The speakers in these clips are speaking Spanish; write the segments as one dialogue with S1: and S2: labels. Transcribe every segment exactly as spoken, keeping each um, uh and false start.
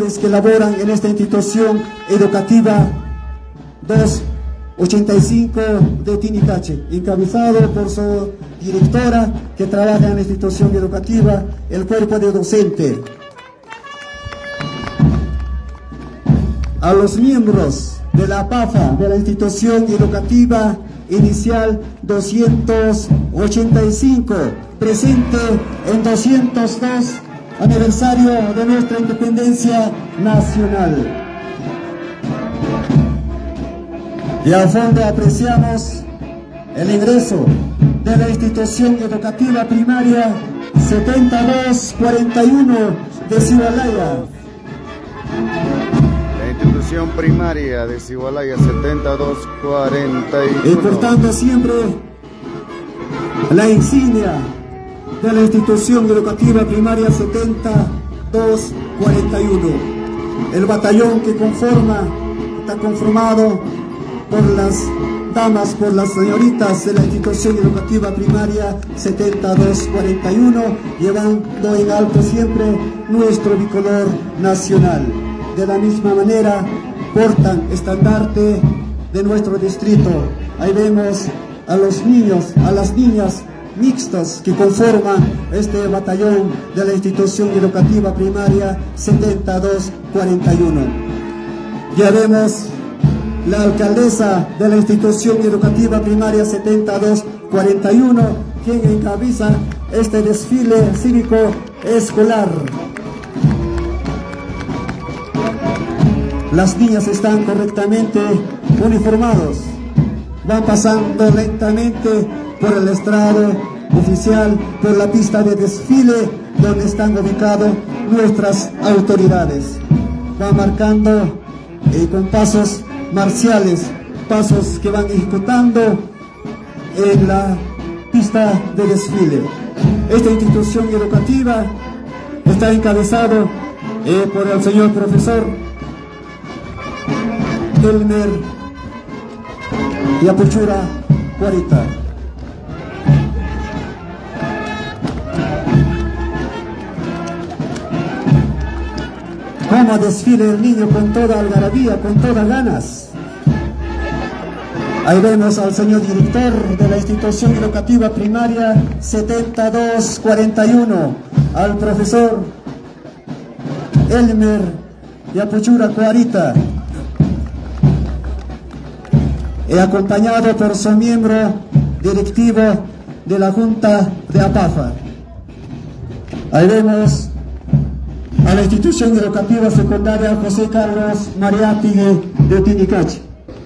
S1: profesores que laboran en esta institución educativa doscientos ochenta y cinco de Tinicache, encabezado por su directora que trabaja en la institución educativa, el cuerpo de docente. A los miembros de la P A F A, de la institución educativa inicial doscientos ochenta y cinco, presente en doscientos dos aniversario de nuestra independencia nacional. Y al fondo apreciamos el ingreso de la institución educativa primaria setenta y dos cuarenta y uno de Sigualaya.
S2: La institución primaria de Sigualaya setenta y dos cuarenta y uno.
S1: Y portando siempre la insignia de la institución educativa primaria setenta y dos cuarenta y uno. El batallón que conforma, está conformado por las damas, por las señoritas de la institución educativa primaria setenta y dos cuarenta y uno, llevando en alto siempre nuestro bicolor nacional. De la misma manera, portan estandarte de nuestro distrito. Ahí vemos a los niños, a las niñas mixtos que conforman este batallón de la institución educativa primaria setenta y dos cuarenta y uno. Ya vemos la alcaldesa de la institución educativa primaria setenta y dos cuarenta y uno, quien encabeza este desfile cívico escolar. Las niñas están correctamente uniformados, van pasando lentamente por el estrado oficial, por la pista de desfile donde están ubicadas nuestras autoridades. Van marcando eh, con pasos marciales, pasos que van ejecutando en la pista de desfile. Esta institución educativa está encabezado eh, por el señor profesor Elmer Yapuchura Cuarita. Como desfile el niño con toda algarabía, con todas ganas. Ahí vemos al señor director de la institución educativa primaria setenta y dos cuarenta y uno, al profesor Elmer Yapuchura Cuarita, y acompañado por su miembro directivo de la Junta de APAFA. Ahí vemos a la institución educativa secundaria José Carlos Mariátegui de Tinicache.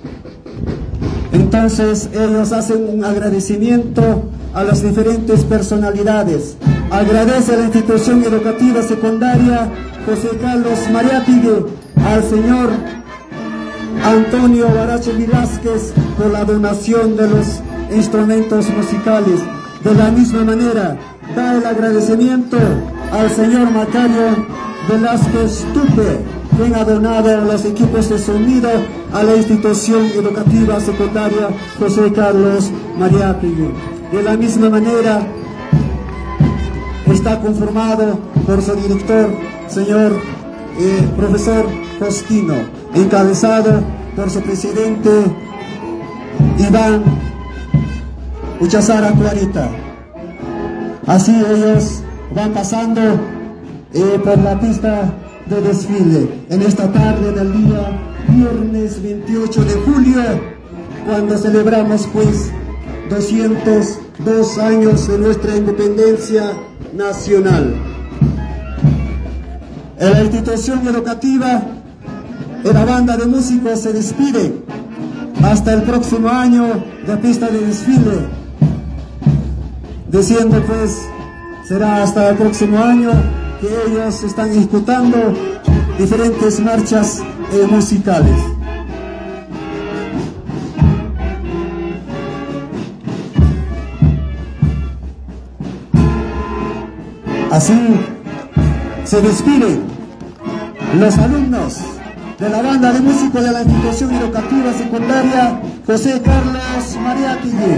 S1: Entonces ellos hacen un agradecimiento a las diferentes personalidades. Agradece a la institución educativa secundaria José Carlos Mariátegui, al señor Antonio Barache Velázquez por la donación de los instrumentos musicales. De la misma manera, da el agradecimiento al señor Macario Velázquez Tupe, quien ha donado los equipos de sonido a la institución educativa secundaria José Carlos Mariátegui. De la misma manera, está conformado por su director, señor eh, profesor Costino, encabezado por su presidente Iván Uchazara Cuarita. Así ellos van pasando eh, por la pista de desfile en esta tarde del día viernes veintiocho de julio, cuando celebramos pues doscientos dos años de nuestra independencia nacional. En la institución educativa, la banda de músicos se despide hasta el próximo año de pista de desfile, diciendo pues será hasta el próximo año que ellos están ejecutando diferentes marchas eh, musicales. Así se despiden los alumnos de la banda de músicos de la institución educativa secundaria José Carlos Mariátegui.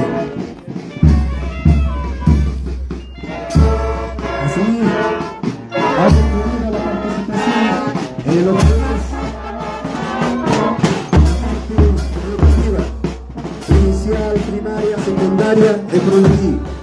S1: Así ha concluido la participación Eh, los valores educativa, inicial, primaria, secundaria de Proyectil.